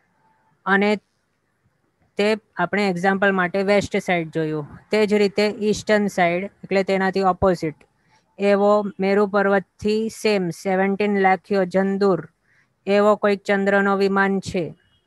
અને તે આપણે એક્ઝામ્પલ માટે વેસ્ટ સાઈડ જોયું તે જ રીતે ઈસ્ટર્ન સાઈડ એટલે તેનાથી ઓપોઝિટ એવો મેરુ પર્વત થી સેમ સેવનટીન લાખ યોજન દૂર એવો કોઈક ચંદ્ર નો વિમાન છે.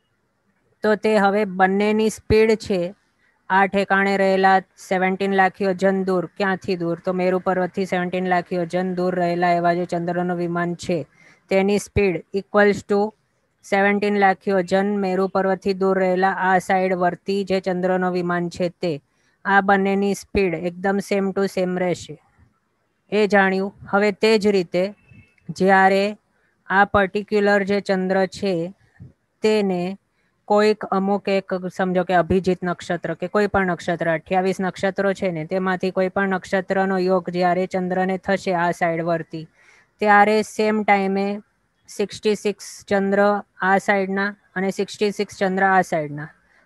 તો તે હવે બંનેની સ્પીડ છે આ ઠેકાણે રહેલા સેવનટીન લાખ યોજન દૂર ક્યાંથી દૂર તો મેરુ પર્વત થી સેવનટીન લાખ યોજન દૂર રહેલા એવા જે ચંદ્ર નું વિમાન છે તેની speed equals to seventeen lakh યોજન મેરુ પર્વત થી દૂર રહેલા આ સાઈડ વર્તી જે ચંદ્ર નો વિમાન છે તે આ બંનેની સ્પીડ એકદમ સેમ ટુ સેમ રહેશે. એ જાણ્યું. હવે તે જ રીતે જ્યારે આ પર્ટિક્યુલર જે ચંદ્ર છે તેને કોઈક અમુક એક સમજો કે અભિજીત નક્ષત્ર કે કોઈ પણ નક્ષત્ર અઠ્યાવીસ નક્ષત્રો છે ને તેમાંથી કોઈ પણ નક્ષત્ર નો યોગ જયારે ચંદ્ર ને થશે આ સાઈડ વરતી ત્યારે સેમ ટાઈમે સિક્સટી સિક્સ ચંદ્ર આ સાઈડના અને સિક્સટી સિક્સ ચંદ્ર આ સાઈડના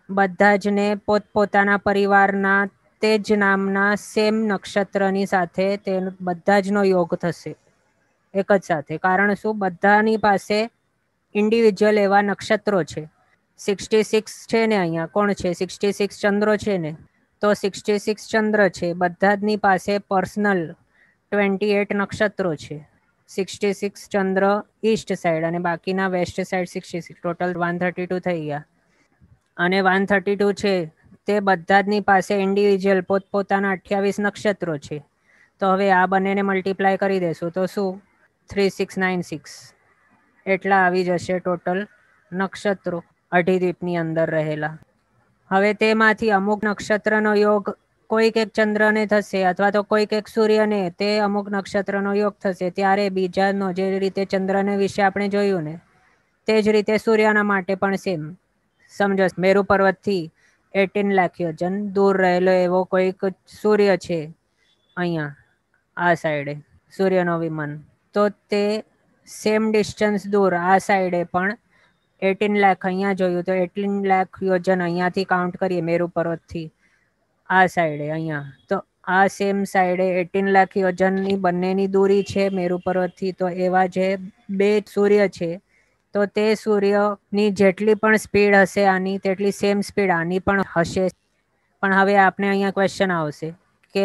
બધા જ ને પોતપોતાના પરિવારના તે જ નામના સેમ નક્ષત્રની સાથે તે બધા જનો યોગ થશે એક જ સાથે. કારણ શું? બધાની પાસે ઇન્ડિવિજ્યુઅલ એવા નક્ષત્રો છે. સિક્સટી સિક્સ છે ને, અહીંયા કોણ છે? સિક્સટી સિક્સ ચંદ્રો છે ને, તો સિક્સટી સિક્સ ચંદ્ર છે. બધાની પાસે પર્સનલ ટ્વેન્ટી એટ નક્ષત્રો છે. સિક્સટી સિક્સ ચંદ્ર ઈસ્ટ સાઈડ અને બાકીના west side sixty six, total one thirty two થઈ ગયા. અને વન થર્ટી ટુ છે તે બધાની પાસે ઇન્ડિવિજ્યુઅલ પોતપોતાના અઠ્યાવીસ નક્ષત્રો છે. તો હવે આ બંનેને મલ્ટીપ્લાય કરી દેશું તો શું? થ્રી સિક્સ નાઇન સિક્સ એટલા આવી જશે ટોટલ નક્ષત્રો અઢી દ્વીપની અંદર રહેલા. હવે તેમાંથી અમુક નક્ષત્રનો યોગ કોઈક એક ચંદ્રને થશે અથવા તો કોઈક એક સૂર્યને, તે અમુક નક્ષત્રનો યોગ થશે. ત્યારે બીજાનો જે રીતે ચંદ્રને વિશે આપણે જોયું ને, તે જ રીતે સૂર્યના માટે પણ સેમ. સમજો, મેરુ પર્વતથી એટીન લાખ યોજન દૂર રહેલો એવો કોઈક સૂર્ય છે અહીંયા આ સાઈડે, સૂર્યનો વિમાન, તો તે સેમ ડિસ્ટન્સ દૂર આ સાઈડે પણ એટીન લાખ અહીંયા જોયું તો એટીન લાખ યોજન અહીંયાથી કાઉન્ટ કરીએ મેરુ પર્વતથી આ સાઈડે અહીંયા, તો આ સેમ સાઈડે એટીન લાખ યોજનની બંનેની દૂરી છે મેરુ પર્વતથી. તો એવા જે બે સૂર્ય છે, તો તે સૂર્યની જેટલી પણ સ્પીડ હશે આની, તેટલી સેમ સ્પીડ આની પણ હશે. પણ હવે આપણે અહીંયા ક્વેશ્ચન આવશે કે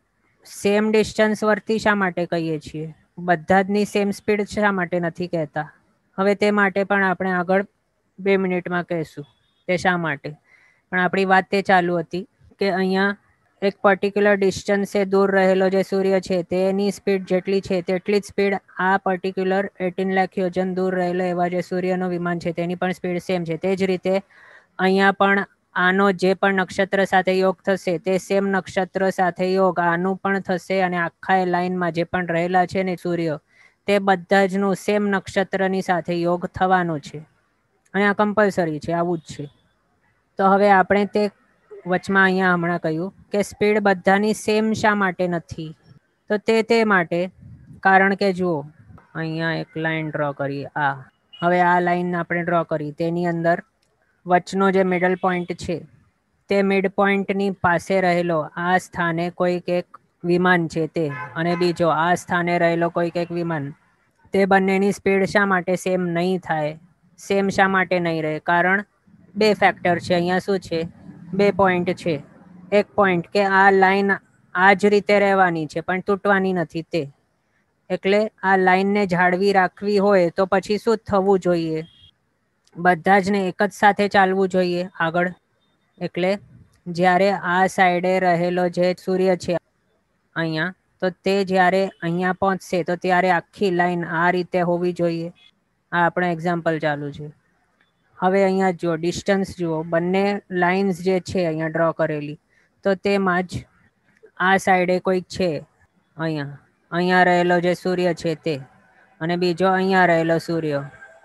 સેમ ડિસ્ટન્સ વર્તી શા માટે કહીએ છીએ, બધા જની સેમ સ્પીડ શા માટે નથી કહેતા? હવે તે માટે પણ આપણે આગળ બે મિનિટમાં કહીશું તે શા માટે. પણ આપણી વાત તે ચાલુ હતી કે અહીંયા એક પર્ટિક્યુલર ડિસ્ટન્સે દૂર રહેલો જે સૂર્ય છે તેની સ્પીડ જેટલી છે તેટલી જ સ્પીડ આ પર્ટિક્યુલર એટીન લાખ યોજન દૂર રહેલો એવા જે સૂર્યનો વિમાન છે તેની પણ સ્પીડ સેમ છે. તે જ રીતે અહીંયા પણ આનો જે પણ નક્ષત્ર સાથે યોગ થશે તે સેમ નક્ષત્ર સાથે યોગ આનું પણ થશે. અને આખા લાઈનમાં જે પણ રહેલા છે ને સૂર્ય, તે બધા જનું સેમ નક્ષત્રની સાથે યોગ થવાનું છે. અને આ કમ્પલસરી છે, આવું જ છે. તો હવે આપણે તે વચમાં અહીંયા હમણાં કહ્યું કે સ્પીડ બધાની સેમ શા માટે નથી? તો તે તે માટે કારણ કે જુઓ, અહીંયા એક લાઈન ડ્રો કરીએ. આ હવે આ લાઈન આપણે ડ્રો કરી, તેની અંદર વચનો જે મિડલ પોઈન્ટ છે તે મિડ પોઈન્ટની પાસે રહેલો આ સ્થાને કોઈક એક વિમાન છે તે, અને બીજો આ સ્થાને રહેલો કોઈક એક વિમાન, તે બંનેની સ્પીડ શા માટે સેમ નહીં થાય? સેમ શા માટે નહીં રહે? કારણ બે ફેક્ટર છે. અહીંયા શું છે? બે પોઈન્ટ છે. એક પોઈન્ટ કે આ લાઈન આ જ રીતે રહેવાની છે પણ તૂટવાની નથી તે, એટલે આ લાઈનને જાળવી રાખવી હોય તો પછી શું થવું જોઈએ? બધા જને એક જ સાથે ચાલવું જોઈએ આગળ. એટલે જ્યારે આ સાઈડે રહેલો જે સૂર્ય છે અહીંયા, તો તે જ્યારે અહીંયા પહોંચશે તો ત્યારે આખી લાઈન આ રીતે હોવી જોઈએ. આ આપણો એક્ઝામ્પલ ચાલુ છે. હવે અહીંયા જુઓ, ડિસ્ટન્સ જુઓ, બંને લાઇન્સ જે છે અહીંયા ડ્રો કરેલી, તો તેમાં જ આ સાઈડે કોઈક છે અહીંયા, અહીંયા રહેલો જે સૂર્ય છે તે, અને બીજો અહીંયા રહેલો સૂર્ય,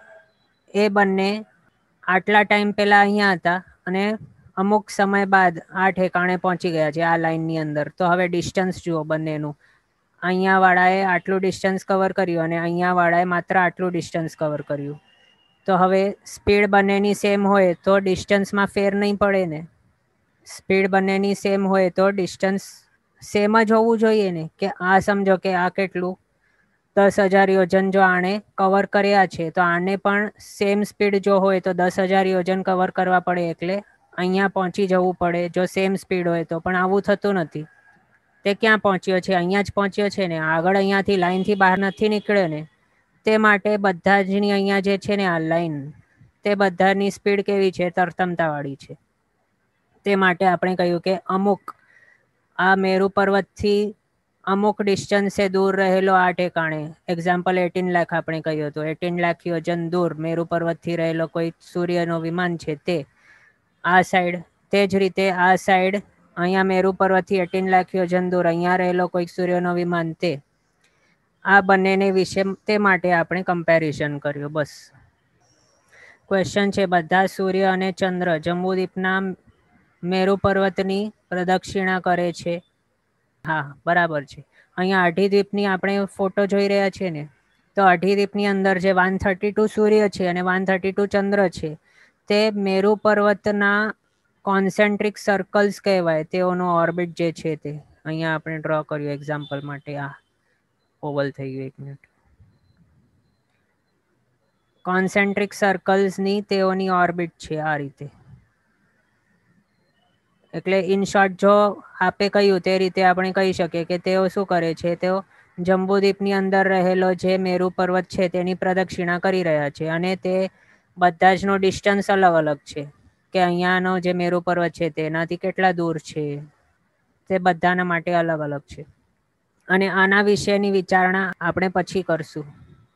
એ બંને આટલા ટાઈમ પહેલાં અહીંયા હતા અને અમુક સમય બાદ આ ઠેકાણે પહોંચી ગયા છે આ લાઈનની અંદર. તો હવે ડિસ્ટન્સ જુઓ બંનેનું, અહીંયા વાળાએ આટલું ડિસ્ટન્સ કવર કર્યું અને અહીંયા વાળાએ માત્ર આટલું ડિસ્ટન્સ કવર કર્યું. તો હવે સ્પીડ બંનેની સેમ હોય તો ડિસ્ટન્સમાં ફેર નહીં પડે ને? સ્પીડ બંનેની સેમ હોય તો ડિસ્ટન્સ સેમ જ હોવું જોઈએ ને? કે આ સમજો કે આ કેટલું દસ હજાર યોજન જો આણે કવર કર્યા છે, તો આને પણ સેમ સ્પીડ જો હોય તો દસ હજાર યોજન કવર કરવા પડે, એટલે અહીંયા પહોંચી જવું પડે જો સેમ સ્પીડ હોય તો. પણ આવું થતું નથી. તે ક્યાં પહોંચ્યો છે? અહીંયા જ પહોંચ્યો છે ને, આગળ અહીંયાથી લાઈનથી બહાર નથી નીકળ્યો ને. તે માટે બધા જની અહીંયા જે છે ને આ લાઈન, તે બધાની સ્પીડ કેવી છે? તરતમતાવાળી છે. તે માટે આપણે કહ્યું કે અમુક આ મેરુ પર્વતથી અમુક ડિસ્ટન્સે દૂર રહેલો આ ઠેકાણે, એક્ઝામ્પલ એટીન લાખ આપણે કહ્યું હતું, એટીન લાખ યોજન દૂર મેરુ પર્વતથી રહેલો કોઈ સૂર્યનો વિમાન છે તે આ સાઈડ. તે જ રીતે આ સાઈડ અહીંયા મેરુ પર્વતથી એટીન લાખ યોજન દૂર અહીંયા રહેલો કોઈક સૂર્યનો વિમાન તે. આ બંનેને વિશે તે માટે આપણે કમ્પેરિઝન કર્યું. બસ. ક્વેશ્ચન છે, બધા સૂર્ય અને ચંદ્ર જંબુદ્વીપના મેરુ પર્વતની પ્રદક્ષિણા કરે છે? હા, બરાબર છે. અહીંયા અઢી દ્વીપની આપણે ફોટો જોઈ રહ્યા છીએ ને, તો અઢી દ્વીપની અંદર જે વન થર્ટી ટુ સૂર્ય છે અને વન થર્ટી ટુ ચંદ્ર છે, તે મેરુ પર્વતના કોન્સેન્ટ્રિક સર્કલ્સ કહેવાય તેઓનો ઓર્બિટ જે છે તે અહીંયા આપણે ડ્રો કર્યું એક્ઝામ્પલ માટે. આ ઓવલ થઈ ગયું. એક મિનિટ. કોન્સેન્ટ્રિક સર્કલ્સની તેઓની ઓર્બિટ છે આ રીતે. એટલે ઇન શોર્ટ જો આપે કહ્યું તે રીતે આપણે કહી શકીએ કે તેઓ શું કરે છે, તેઓ જંબુદ્વીપની અંદર રહેલો જે મેરુ પર્વત છે તેની પ્રદક્ષિણા કરી રહ્યા છે અને તે બધા જ નો ડિસ્ટન્સ અલગ અલગ છે કે અહીંયાનો જે મેરુ પર્વત છે તેનાથી કેટલા દૂર છે, તે બધાના માટે અલગ અલગ છે. અને આના વિશેની વિચારણા આપણે પછી કરશું.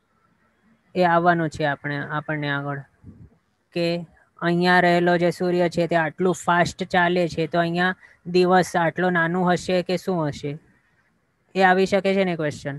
એ આવવાનું છે આપણે આપણને આગળ કે અહીંયા રહેલો જે સૂર્ય છે તે આટલું ફાસ્ટ ચાલે છે તો અહીંયા દિવસ આટલો નાનું હશે કે શું હશે, એ આવી શકે છે ને ક્વેશ્ચન.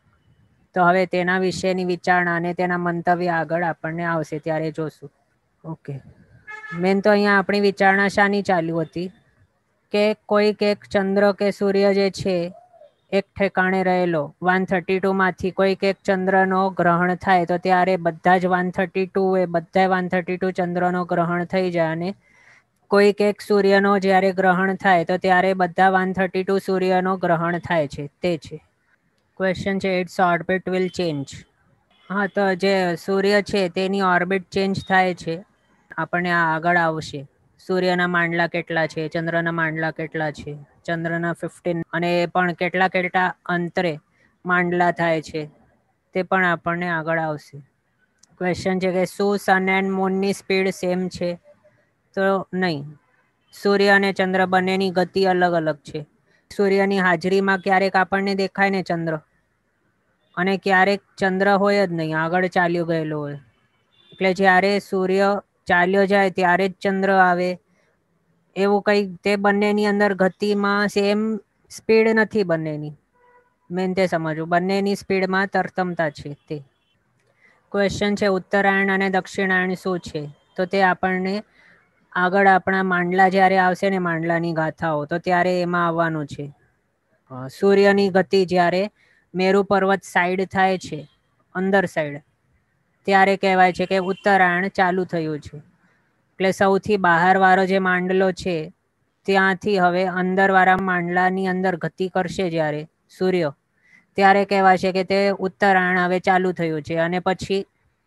તો હવે તેના વિશેની વિચારણા અને તેના મંતવ્ય આગળ આપણને આવશે ત્યારે જોશું. ઓકે, મેન તો અહીંયા આપણી વિચારણા શાની ચાલુ હતી કે કોઈક એક ચંદ્ર કે સૂર્ય જે છે એક ઠેકાણે રહેલો વન થર્ટી ટુ માંથી કોઈક એક ચંદ્રનો ગ્રહણ થાય તો ત્યારે બધા જ વન થર્ટી ટુ એ બધા વન થર્ટી ટુ ચંદ્રનો ગ્રહણ થઈ જાય અને કોઈક એક સૂર્યનો જ્યારે ગ્રહણ થાય તો ત્યારે બધા વન થર્ટી ટુ સૂર્યનો ગ્રહણ થાય છે. તે છે ક્વેશ્ચન છે. Its orbit will change. હા, તો જે સૂર્ય છે તેની ઓર્બિટ ચેન્જ થાય છે. આપણને આ આગળ આવશે. સૂર્યના માંડલા કેટલા છે, ચંદ્રના માંડલા કેટલા છે, ચંદ્રના ફિફ્ટીન અને એ પણ કેટલા કેટલા અંતરે માંડલા થાય છે તે પણ આપણને આગળ આવશે. ક્વેશ્ચન છે કે શું સન એન્ડ મૂનની સ્પીડ સેમ છે? તો નહીં. સૂર્ય અને ચંદ્ર બંનેની ગતિ અલગ અલગ છે. સૂર્યની હાજરીમાં ક્યારેક આપણને દેખાય ને ચંદ્ર, અને ક્યારેક ચંદ્ર હોય જ નહીં, આગળ ચાલ્યો ગયેલો હોય. એટલે જ્યારે સૂર્ય ચાલ્યો જાય ત્યારે જ ચંદ્ર આવે એવું કંઈ તે બંનેની અંદર ગતિમાં સેમ સ્પીડ નથી બંનેની. મેન તે સમજવું, બંનેની સ્પીડમાં તરતમતા છે તે. ક્વેશ્ચન છે ઉત્તરાયણ અને દક્ષિણાયણ શું છે? તો તે આપણને આગળ આપણા માંડલા જ્યારે આવશે ને માંડલાની ગાથાઓ તો ત્યારે એમાં આવવાનું છે. સૂર્યની ગતિ જ્યારે મેરુ પર્વત સાઈડ થાય છે અંદર સાઈડ ત્યારે કહેવાય છે કે ઉત્તરાયણ ચાલુ થયું છે. એટલે સૌથી બહાર વાળો જે માંડલો છે ત્યાંથી હવે અંદર વાળા માંડલાની અંદર ગતિ કરશે જ્યારે સૂર્ય, ત્યારે કહેવાય છે કે તે ઉત્તરાયણ હવે ચાલુ થયું છે. અને પછી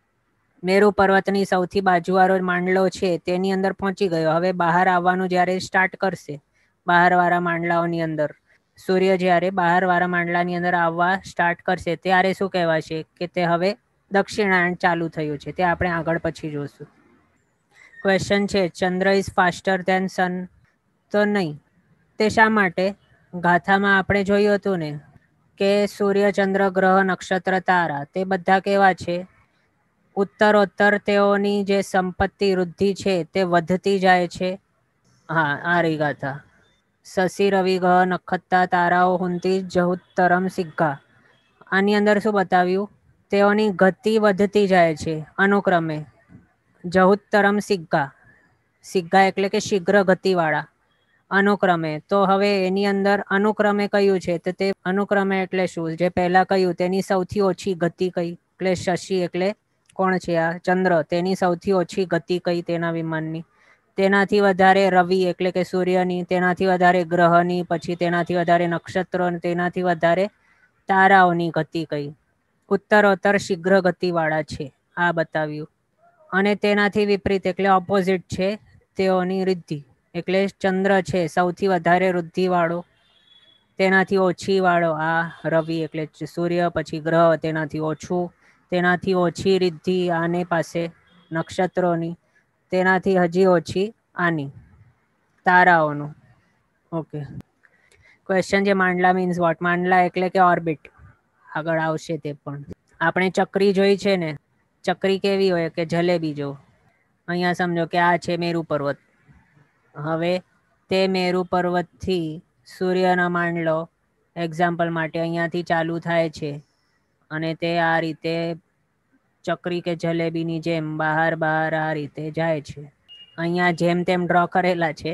મેરુ પર્વતની સૌથી બાજુવાળો માંડલો છે તેની અંદર પહોંચી ગયો. હવે બહાર આવવાનું જ્યારે સ્ટાર્ટ કરશે બહાર વાળા માંડલાઓની અંદર, સૂર્ય જ્યારે બહાર વાળા માંડલાની અંદર આવવા સ્ટાર્ટ કરશે ત્યારે શું કહેવાશે કે તે હવે દક્ષિણાયણ ચાલુ થયું છે. તે આપણે આગળ પછી જોશું. ક્વેશ્ચન છે ચંદ્ર ઇઝ ફાસ્ટર ધેન સન? તો નહીં. તે શા માટે? ગાથામાં આપણે જોયું હતું ને કે સૂર્ય, ચંદ્ર, ગ્રહ, નક્ષત્ર, તારા તે બધા કેવા છે? ઉત્તરોત્તર તેઓની જે સંપત્તિ વૃદ્ધિ છે તે વધતી જાય છે. હા, આ રહી ગાથા. શશી રવિ ગ્રહ નક્ષત્રા તારાઓ હુંતી જહુત્તરમ સિગ્ગા. આની અંદર શું બતાવ્યું? તેઓની ગતિ વધતી જાય છે અનુક્રમે. જહુત્તરમ સિગ્ગા, સિગ્ગા એટલે કે શીઘ્ર ગતિવાળા, અનુક્રમે. તો હવે એની અંદર અનુક્રમે કયું છે તો તે અનુક્રમે એટલે શું? જે પહેલા કહ્યું તેની સૌથી ઓછી ગતિ કઈ? એટલે શશી એટલે કોણ છે? આ ચંદ્ર. તેની સૌથી ઓછી ગતિ કઈ તેના વિમાનની? તેનાથી વધારે રવિ એટલે કે સૂર્યની, તેનાથી વધારે ગ્રહની, પછી તેનાથી વધારે નક્ષત્રો, તેનાથી વધારે તારાઓની ગતિ કઈ? ઉત્તરોત્તર શીઘ્ર ગતિવાળા છે, આ બતાવ્યું. અને તેનાથી વિપરીત એટલે ઓપોઝિટ છે તેઓની વૃદ્ધિ. એટલે ચંદ્ર છે સૌથી વધારે વૃદ્ધિવાળો, તેનાથી ઓછી વાળો આ રવિ એટલે સૂર્ય, પછી ગ્રહ તેનાથી ઓછું, તેનાથી ઓછી વૃદ્ધિ આની પાસે નક્ષત્રોની, તેનાથી હજી ઓછી આની તારાઓનું. ઓકે, ક્વેશ્ચન છે માંડલા મીન્સ વોટ? માંડલા એટલે કે ઓર્બિટ, આગળ આવશે તે પણ. આપણે ચક્રી જોઈ છે ને, ચક્રી કેવી હોય કે જલેબી જો. અહીંયા સમજો કે આ છે મેરુ પર્વત. હવે તે મેરુ પર્વતથી સૂર્યનો માંડલો એક્ઝામ્પલ માટે અહીંયાથી ચાલુ થાય છે અને તે આ રીતે ચક્રી કે જલેબીની જેમ બહાર બહાર આ રીતે જાય છે. અહીંયા જેમ તેમ ડ્રો કરેલા છે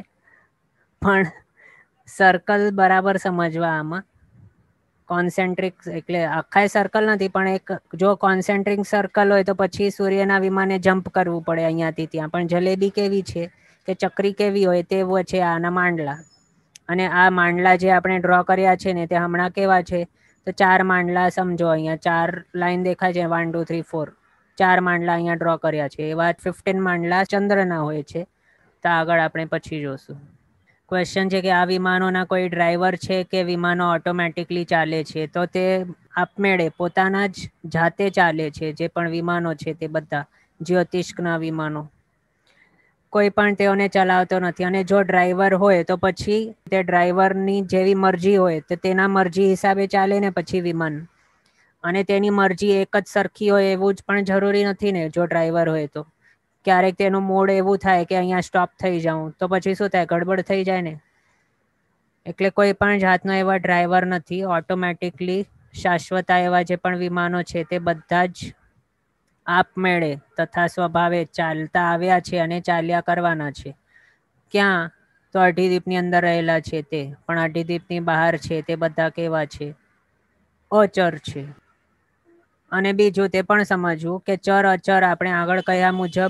પણ સર્કલ બરાબર સમજવા આમાં. કોન્સેન્ટ્રિક એટલે આખા સર્કલ નથી પણ એક જો કોન્સેન્ટ્રિક સર્કલ હોય તો પછી સૂર્યના વિમાને જમ્પ કરવું પડે અહીંયાથી ત્યાં. પણ જલેબી કેવી છે કે ચક્રી કેવી હોય તેવું છે આના માંડલા. અને આ માંડલા જે આપણે ડ્રો કર્યા છે ને તે હમણાં કેવા છે, તો ચાર માંડલા સમજો, અહીંયા ચાર લાઈન દેખાય છે, વન ટુ થ્રી ફોર ચાર માંડલા અહીંયા ડ્રો કર્યા છે. એવા ફિફ્ટીન માંડલા ચંદ્રના હોય છે. તો આગળ આપણે પછી જોશું. ક્વેશ્ચન છે કે આ વિમાનોના કોઈ ડ્રાઈવર છે કે વિમાનો ઓટોમેટિકલી ચાલે છે? તો તે આપમેળે પોતાના જ જાતે ચાલે છે. જે પણ વિમાનો છે તે બધા જ્યોતિષ્કના વિમાનો, કોઈ પણ તેઓને ચલાવતો નથી. અને જો ડ્રાઈવર હોય તો પછી તે ડ્રાઈવરની જેવી મરજી હોય તો તેના મરજી હિસાબે ચાલે ને પછી વિમાન. અને તેની મરજી એક જ સરખી હોય એવું જ પણ જરૂરી નથી ને. જો ડ્રાઈવર હોય તો ક્યારેક તેનું મૂડ એવું થાય કે અહીંયા સ્ટોપ થઈ જાઉં, તો પછી શું થાય, ગડબડ થઈ જાય ને. એટલે કોઈ પણ જાતનો એવા ડ્રાઈવર નથી. ઓટોમેટિકલી શાશ્વતા એવા જે પણ વિમાનો છે તે બધા જ આપમેળે તથા સ્વભાવે ચાલતા આવ્યા છે અને ચાલ્યા કરવાના છે. ક્યાં? તો અઢીદ્વીપની અંદર રહેલા છે તે. પણ અઢીદ્વીપની બહાર છે તે બધા કેવા છે? અચર છે. અને બીજું તે પણ સમજવું કે ચર અચર આપણે આગળ કયા મુજબ,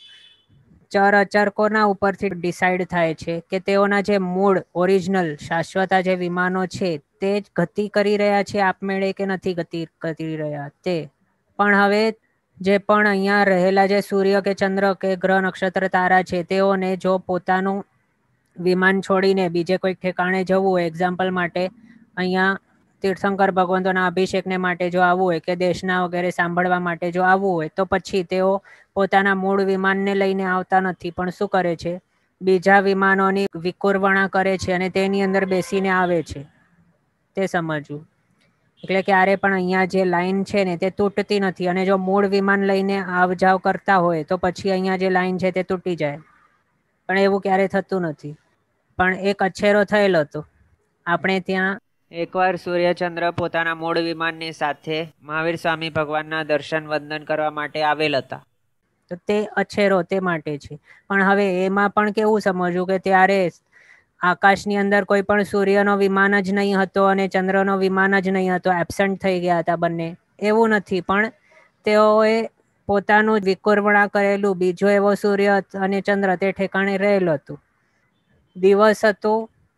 ચર અચર કોના ઉપરથી ડિસાઈડ થાય છે? કે તેઓના જે મૂળ ઓરિજિનલ શાશ્વતા જે વિમાનો છે તે જ ગતિ કરી રહ્યા છે આપમેળે કે નથી ગતિ કરી રહ્યા તે. પણ હવે જે પણ અહીંયા રહેલા જે સૂર્ય કે ચંદ્ર કે ગ્રહ નક્ષત્ર તારા છે તેઓને જો પોતાનું વિમાન છોડીને બીજે કોઈક ઠેકાણે જવું હોય, એક્ઝામ્પલ માટે અહીંયા તીર્થંકર ભગવંતોના અભિષેકને માટે જો આવવું હોય કે દેશના વગેરે સાંભળવા માટે જો આવવું હોય, તો પછી તેઓ પોતાના મૂળ વિમાનને લઈને આવતા નથી. પણ શું કરે છે? બીજા વિમાનોની વિકુર્વણા કરે છે અને તેની અંદર બેસીને આવે છે. તે સમજવું. એટલે ક્યારે પણ અહીંયા જે લાઈન છે ને તે તૂટતી નથી. અને જો મૂળ વિમાન લઈને આવ જાવ કરતા હોય તો પછી અહીંયા જે લાઈન છે તે તૂટી જાય. પણ એવું ક્યારે થતું નથી. પણ એક અછેરો થયેલો હતો આપણે ત્યાં. એકવાર સૂર્યચંદ્ર પોતાના મૂળ વિમાનની સાથે મહાવીર સ્વામી ભગવાનના દર્શન વંદન કરવા માટે આવેલ હતા. તો તે અછેરો તે માટે છે. પણ હવે એમાં પણ કેવું સમજવું કે ત્યારે આકાશની અંદર કોઈ પણ સૂર્યનો વિમાન જ નહીં હતો અને ચંદ્રનો વિમાન જ નહીં હતો. એબસન્ટ થઈ ગયા હતા બંને. એવું નથી, પણ તેઓએ પોતાનું વિકુર્વણા કરેલું બીજો એવો સૂર્ય અને ચંદ્ર તે ઠેકાણે રહેલું હતું. દિવસ હતો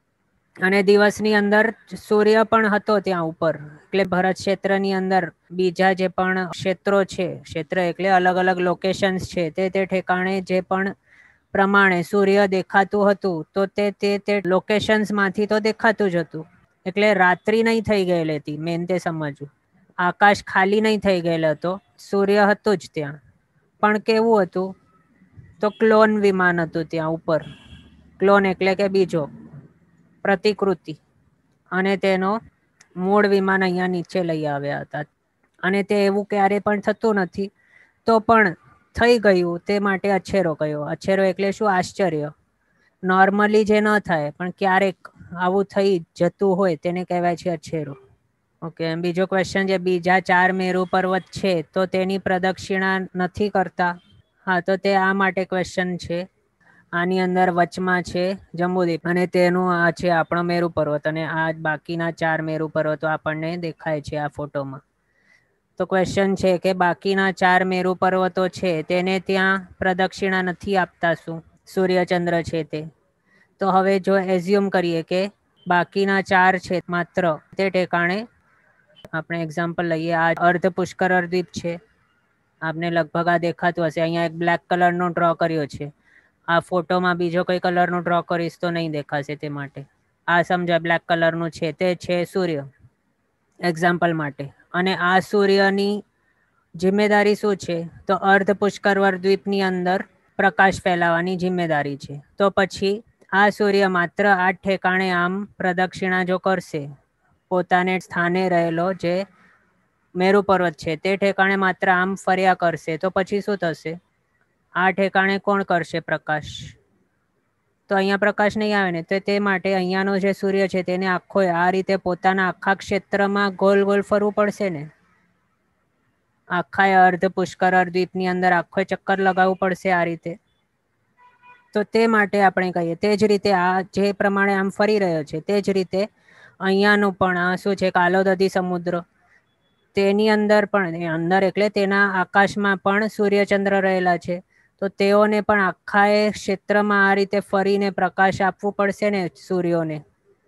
અને દિવસની અંદર સૂર્ય પણ હતો ત્યાં ઉપર. એટલે ભરત ક્ષેત્રની અંદર બીજા જે પણ ક્ષેત્રો છે, ક્ષેત્ર એટલે અલગ અલગ લોકેશન્સ છે, તે તે ઠેકાણે જે પણ પ્રમાણે સૂર્ય દેખાતું હતું તો તે તે લોકેશન્સ માંથી તો દેખાતું જ હતું. એટલે રાત્રિ નહીં થઈ ગયેલી હતી. મેન તે સમજવું. આકાશ ખાલી નહીં થઈ ગયેલો હતો. સૂર્ય હતું જ ત્યાં. પણ કેવું હતું? તો ક્લોન વિમાન હતું ત્યાં ઉપર. ક્લોન એટલે કે બીજો પ્રતિકૃતિ. અને તેનો મૂળ વિમાન અહીંયા નીચે લઈ આવ્યા હતા. અને તે એવું ક્યારે પણ થતું નથી. તો પણ થઈ ગયું તે માટે અછેરો કયો. અછેરો એટલે શું? આશ્ચર્ય. નોર્મલી જે ન થાય પણ ક્યારેક આવું થઈ જતું હોય તેને કહેવાય છે અછેરો. ઓકે. બીજો ક્વેશ્ચન છે, બીજા ચાર મેરુ પર્વત છે તો તેની પ્રદક્ષિણા નથી કરતા? હા, તો તે આ માટે ક્વેશ્ચન છે. આની અંદર વચમાં છે જંબુદ્વીપ અને તેનું આ છે આપણો મેરુ પર્વત. અને આ બાકીના ચાર મેરુ પર્વતો આપણને દેખાય છે આ ફોટોમાં. તો ક્વેશ્ચન છે કે બાકીના ચાર મેરુ પર્વતો છે તેને ત્યાં પ્રદક્ષિણા નથી આપતા શું? સૂર્યચંદ્ર છે તે. તો હવે જો એઝ્યુમ કરીએ કે બાકીના ચાર છે માત્ર તે ઠેકાણે, આપણે એક્ઝામ્પલ લઈએ. આ અર્ધ પુષ્કર દ્વીપ છે. આપને લગભગ આ દેખાતું હશે. અહીંયા એક બ્લેક કલરનો ડ્રો કર્યો છે. આ ફોટોમાં બીજો કોઈ કલરનો ડ્રો કરીશ તો નહીં દેખાશે તે માટે. આ સમજા બ્લેક કલરનું છે તે છે સૂર્ય, એક્ઝામ્પલ માટે. અને આ સૂર્યની જિમ્મેદારી શું છે? તો અર્ધ પુષ્કરવર દ્વીપની અંદર પ્રકાશ ફેલાવાની જિમ્મેદારી છે. તો પછી આ સૂર્ય માત્ર આ ઠેકાણે આમ પ્રદક્ષિણા જો કરશે, પોતાને સ્થાને રહેલો જે મેરુ પર્વત છે તે ઠેકાણે માત્ર આમ ફર્યા કરશે, તો પછી શું થશે? આ ઠેકાણે કોણ કરશે પ્રકાશ? તો અહીંયા પ્રકાશ નહીં આવે ને. તો તે માટે અહીંયાનો જે સૂર્ય છે તેને આખો આ રીતે પોતાના આખા ક્ષેત્રમાં ગોલ ગોલ ફરવું પડશે ને. આખા અર્ધ પુષ્કર દ્વીપની અંદર આખો ચક્કર લગાવવું પડશે આ રીતે. તો તે માટે આપણે કહીએ તે જ રીતે આ જે પ્રમાણે આમ ફરી રહ્યો છે તે જ રીતે અહીંયાનું પણ આ શું છે? કાલોદધી સમુદ્ર. તેની અંદર પણ અંદર એટલે તેના આકાશમાં પણ સૂર્યચંદ્ર રહેલા છે. તો તેઓને પણ આખા એ ક્ષેત્રમાં આ રીતે ફરીને પ્રકાશ આપવું પડશે ને સૂર્યોને.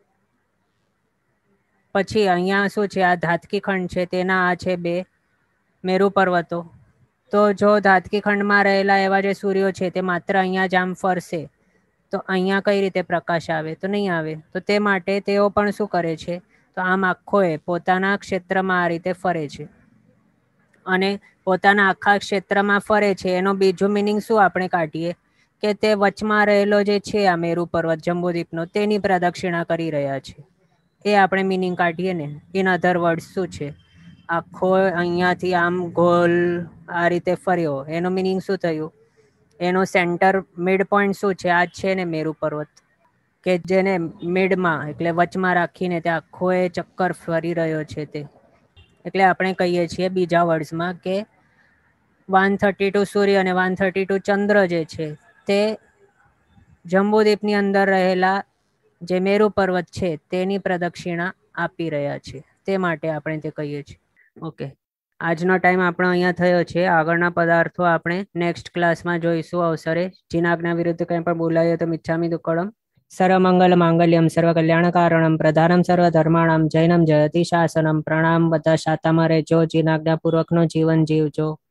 પછી અહીંયા શું છે, આ ધાતકી ખંડ છે તેના આ છે બે મેરુ પર્વતો. તો જો ધાતકી ખંડમાં રહેલા એવા જે સૂર્યો છે તે માત્ર અહીંયા જ આમ ફરશે તો અહીંયા કઈ રીતે પ્રકાશ આવે? તો નહીં આવે. તો તે માટે તેઓ પણ શું કરે છે, તો આમ આખો એ પોતાના ક્ષેત્રમાં આ રીતે ફરે છે. અને પોતાના આખા ક્ષેત્રમાં ફરે છે એનો બીજું મિનિંગ શું આપણે કાઢીએ કે તે વચમાં રહેલો જે છે આ મેરુ પર્વત જંબુદ્વીપનો તેની પ્રદક્ષિણા કરી રહ્યા છે. એ આપણે મિનિંગ કાઢીએ ને. ઇન અધર વર્ડ શું છે, આખો અહીંયાથી આમ ગોલ આ રીતે ફર્યો એનો મિનિંગ શું થયું? એનો સેન્ટર મિડ પોઈન્ટ શું છે? આ છે ને મેરુ પર્વત, કે જેને મિડમાં એટલે વચમાં રાખીને તે આખો એ ચક્કર ફરી રહ્યો છે તે. એટલે આપણે કહીએ છીએ બીજા વર્ડ્સમાં કે વન થર્ટી ટુ સૂર્ય અને વન થર્ટી ટુ ચંદ્ર જે છે તે જંબુદ્વીપની અંદર રહેલા જે મેરુ પર્વત છે તેની પ્રદક્ષિણા આપી રહ્યા છે. તે માટે આપણે તે કહીએ છીએ. ઓકે, આજનો ટાઈમ આપણો અહીંયા થયો છે. આગળના પદાર્થો આપણે નેક્સ્ટ ક્લાસમાં જોઈશું અવસરે. જીનાજ્ઞા વિરુદ્ધ કંઈ પણ બોલાયો તો મિચ્છામી દુક્કડમ. સર્વમંગલ માંગલ્યમ સર્વ કલ્યાણકારણમ પ્રધાનમ સર્વ ધર્માણમ જૈનમ જયતિ શાસનમ. પ્રણામ. બધા શાતામાં રહેજો, જીનાજ્ઞાપૂર્વકનો જીવન જીવજો.